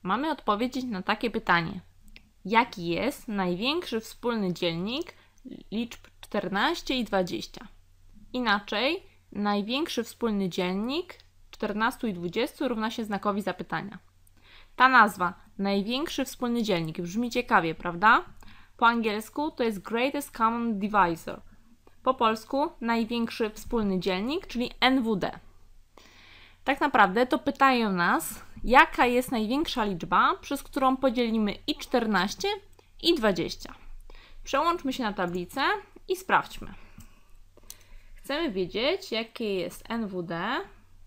mamy odpowiedzieć na takie pytanie. Jaki jest największy wspólny dzielnik liczb 14 i 20? Inaczej, największy wspólny dzielnik 14 i 20 równa się znakowi zapytania. Ta nazwa, największy wspólny dzielnik, brzmi ciekawie, prawda? Po angielsku to jest Greatest Common Divisor. Po polsku największy wspólny dzielnik, czyli NWD. Tak naprawdę to pytają nas, jaka jest największa liczba, przez którą podzielimy i 14, i 20. Przełączmy się na tablicę i sprawdźmy. Chcemy wiedzieć, jakie jest NWD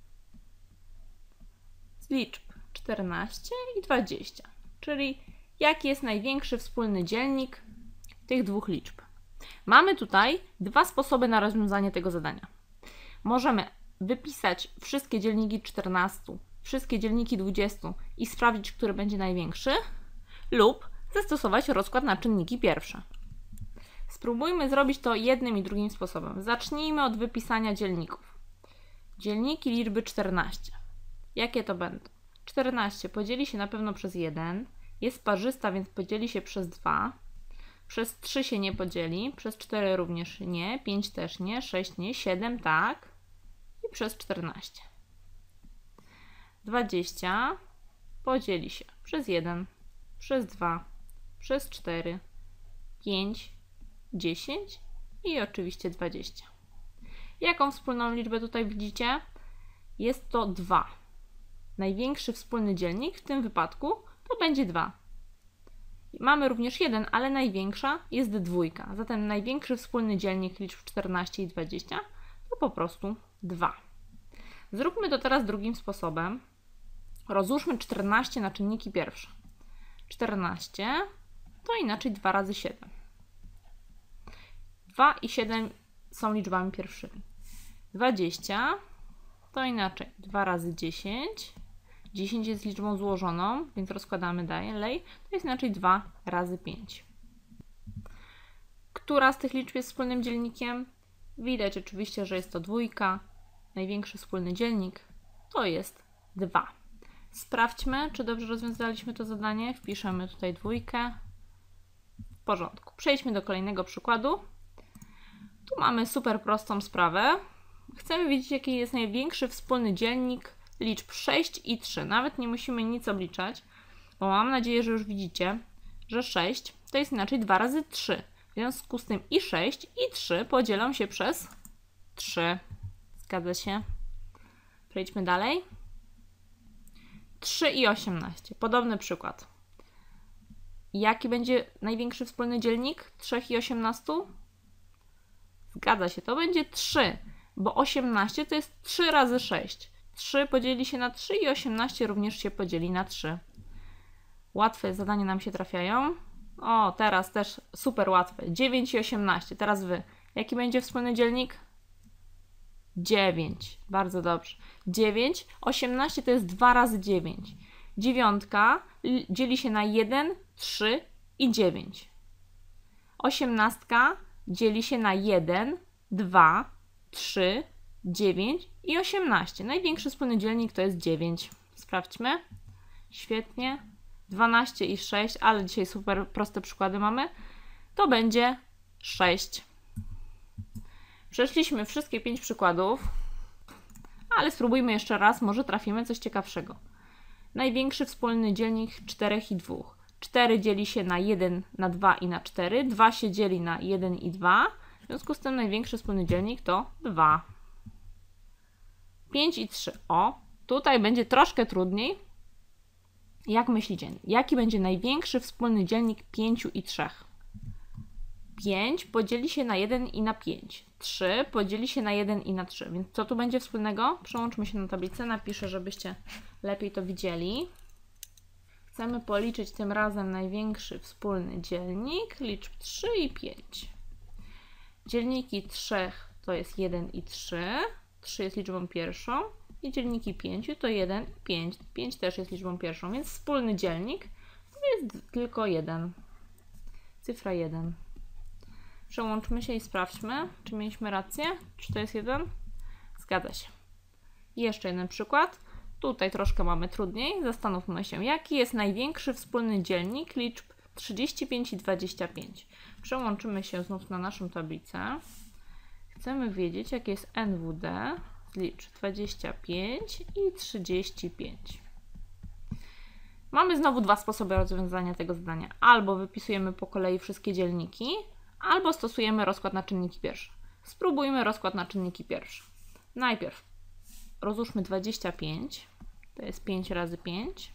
z liczb 14 i 20, czyli jaki jest największy wspólny dzielnik tych dwóch liczb. Mamy tutaj dwa sposoby na rozwiązanie tego zadania. Możemy wypisać wszystkie dzielniki 14, wszystkie dzielniki 20 i sprawdzić, który będzie największy, lub zastosować rozkład na czynniki pierwsze. Spróbujmy zrobić to jednym i drugim sposobem. Zacznijmy od wypisania dzielników. Dzielniki liczby 14. Jakie to będą? 14 podzieli się na pewno przez 1, jest parzysta, więc podzieli się przez 2, przez 3 się nie podzieli, przez 4 również nie, 5 też nie, 6 nie, 7 tak i przez 14. 20 podzieli się przez 1, przez 2, przez 4, 5, 10 i oczywiście 20. Jaką wspólną liczbę tutaj widzicie? Jest to 2. Największy wspólny dzielnik w tym wypadku to będzie 2. Mamy również 1, ale największa jest 2. Zatem największy wspólny dzielnik liczb 14 i 20 to po prostu 2. Zróbmy to teraz drugim sposobem. Rozłóżmy 14 na czynniki pierwsze. 14 to inaczej 2 razy 7. 2 i 7 są liczbami pierwszymi. 20 to inaczej 2 razy 10. 10 jest liczbą złożoną, więc rozkładamy dalej. To jest inaczej 2 razy 5. Która z tych liczb jest wspólnym dzielnikiem? Widać oczywiście, że jest to 2. Największy wspólny dzielnik to jest 2. Sprawdźmy, czy dobrze rozwiązaliśmy to zadanie. Wpiszemy tutaj 2. W porządku. Przejdźmy do kolejnego przykładu. Tu mamy super prostą sprawę. Chcemy wiedzieć, jaki jest największy wspólny dzielnik liczb 6 i 3. Nawet nie musimy nic obliczać, bo mam nadzieję, że już widzicie, że 6 to jest inaczej 2 razy 3. W związku z tym i 6 i 3 podzielą się przez 3. Zgadza się. Przejdźmy dalej. 3 i 18. Podobny przykład. Jaki będzie największy wspólny dzielnik 3 i 18? Zgadza się, to będzie 3, bo 18 to jest 3 razy 6. 3 podzieli się na 3 i 18 również się podzieli na 3. Łatwe zadania nam się trafiają. O, teraz też super łatwe. 9 i 18. Teraz Wy. Jaki będzie wspólny dzielnik? 9. Bardzo dobrze. 9. 18 to jest 2 razy 9. Dziewiątka dzieli się na 1, 3 i 9. 18 dzieli się na 1, 2, 3, 9 i 18. Największy wspólny dzielnik to jest 9. Sprawdźmy. Świetnie. 12 i 6, ale dzisiaj super proste przykłady mamy. To będzie 6. Przeszliśmy wszystkie 5 przykładów, ale spróbujmy jeszcze raz, może trafimy coś ciekawszego. Największy wspólny dzielnik 4 i 2. 4 dzieli się na 1, na 2 i na 4. 2 się dzieli na 1 i 2. W związku z tym największy wspólny dzielnik to 2. 5 i 3. O, tutaj będzie troszkę trudniej. Jak myślicie, jaki będzie największy wspólny dzielnik 5 i 3? 5 podzieli się na 1 i na 5. 3 podzieli się na 1 i na 3. Więc co tu będzie wspólnego? Przełączmy się na tablicę. Napiszę, żebyście lepiej to widzieli. Chcemy policzyć tym razem największy wspólny dzielnik liczb 3 i 5. Dzielniki 3 to jest 1 i 3. 3 jest liczbą pierwszą. I dzielniki 5 to 1 i 5. 5 też jest liczbą pierwszą, więc wspólny dzielnik to jest tylko 1. Cyfra 1. Przełączmy się i sprawdźmy, czy mieliśmy rację, czy to jest 1. Zgadza się. I jeszcze jeden przykład. Tutaj troszkę mamy trudniej. Zastanówmy się, jaki jest największy wspólny dzielnik liczb 35 i 25. Przełączymy się znów na naszą tablicę. Chcemy wiedzieć, jakie jest NWD z liczb 25 i 35. Mamy znowu dwa sposoby rozwiązania tego zadania. Albo wypisujemy po kolei wszystkie dzielniki, albo stosujemy rozkład na czynniki pierwsze. Spróbujmy rozkład na czynniki pierwsze. Najpierw rozłóżmy 25, to jest 5 razy 5.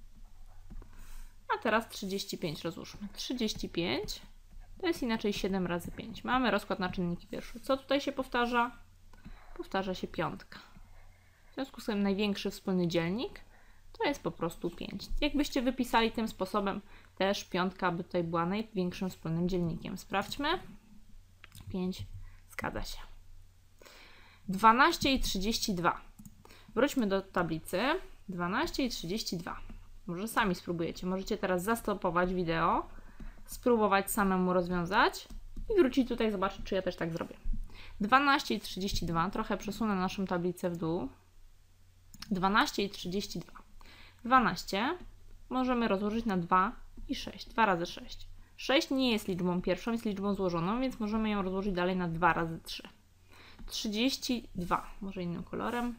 A teraz 35 rozłóżmy. 35 to jest inaczej 7 razy 5. Mamy rozkład na czynniki pierwsze. Co tutaj się powtarza? Powtarza się piątka. W związku z tym największy wspólny dzielnik to jest po prostu 5. Jakbyście wypisali tym sposobem, też piątka by tutaj była największym wspólnym dzielnikiem. Sprawdźmy. 5. Zgadza się. 12 i 32. Wróćmy do tablicy. 12 i 32. Może sami spróbujecie. Możecie teraz zastopować wideo, spróbować samemu rozwiązać i wrócić tutaj, zobaczyć, czy ja też tak zrobię. 12 i 32. Trochę przesunę naszą tablicę w dół. 12 i 32. 12 możemy rozłożyć na 2 i 6. 2 razy 6. 6 nie jest liczbą pierwszą, jest liczbą złożoną, więc możemy ją rozłożyć dalej na 2 razy 3. 32. Może innym kolorem.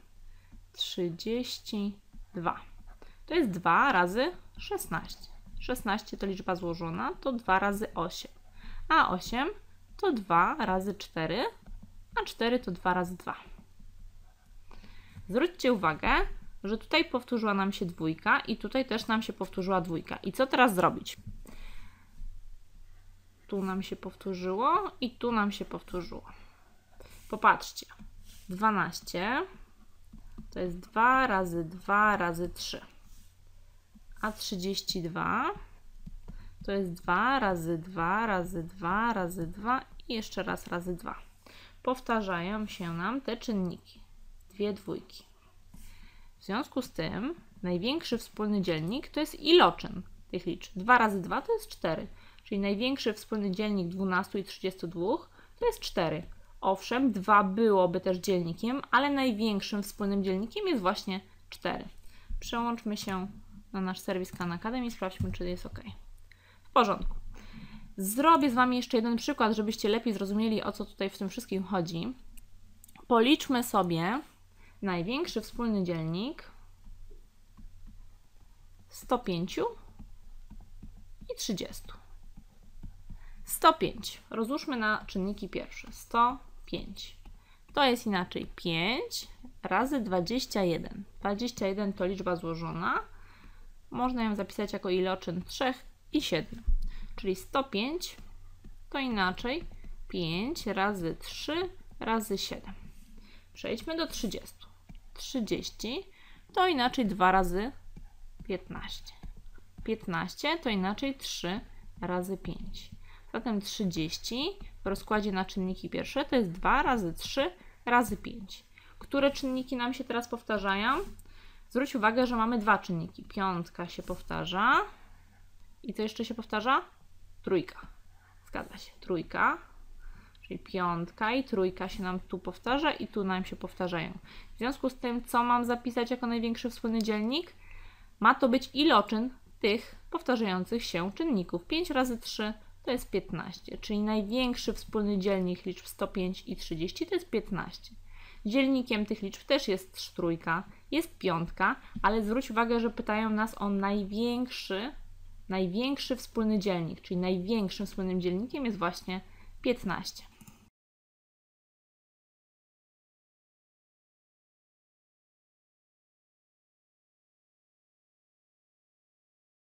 32. To jest 2 razy 16. 16 to liczba złożona, to 2 razy 8. A 8 to 2 razy 4, a 4 to 2 razy 2. Zwróćcie uwagę, że tutaj powtórzyła nam się dwójka i tutaj też nam się powtórzyła dwójka. I co teraz zrobić? Tu nam się powtórzyło i tu nam się powtórzyło. Popatrzcie. 12 to jest 2 razy 2 razy 3. A 32 to jest 2 razy 2 razy 2 razy 2 i jeszcze raz razy 2. Powtarzają się nam te czynniki. Dwie dwójki. W związku z tym największy wspólny dzielnik to jest iloczyn tych liczb. 2 razy 2 to jest 4. Czyli największy wspólny dzielnik 12 i 32 to jest 4. Owszem, 2 byłoby też dzielnikiem, ale największym wspólnym dzielnikiem jest właśnie 4. Przełączmy się na nasz serwis Khan Academy i sprawdźmy, czy jest ok. W porządku. Zrobię z Wami jeszcze jeden przykład, żebyście lepiej zrozumieli, o co tutaj w tym wszystkim chodzi. Policzmy sobie największy wspólny dzielnik 105 i 30. 105. Rozłóżmy na czynniki pierwsze. 105. To jest inaczej 5 razy 21. 21 to liczba złożona. Można ją zapisać jako iloczyn 3 i 7. Czyli 105 to inaczej 5 razy 3 razy 7. Przejdźmy do 30. 30 to inaczej 2 razy 15. 15 to inaczej 3 razy 5. Zatem 30 w rozkładzie na czynniki pierwsze to jest 2 razy 3 razy 5. Które czynniki nam się teraz powtarzają? Zwróć uwagę, że mamy dwa czynniki. Piątka się powtarza. I co jeszcze się powtarza? Trójka. Zgadza się. Trójka. Czyli piątka i trójka się nam tu powtarza i tu nam się powtarzają. W związku z tym, co mam zapisać jako największy wspólny dzielnik? Ma to być iloczyn tych powtarzających się czynników. 5 razy 3 to jest 15, czyli największy wspólny dzielnik liczb 105 i 30 to jest 15. Dzielnikiem tych liczb też jest trójka, jest piątka, ale zwróć uwagę, że pytają nas o największy wspólny dzielnik, czyli największym wspólnym dzielnikiem jest właśnie 15.